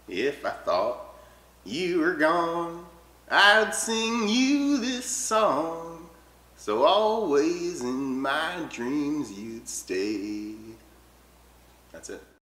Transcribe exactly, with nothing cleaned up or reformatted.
If I thought you were gone, I'd sing you this song, so always in my dreams you'd stay. That's it.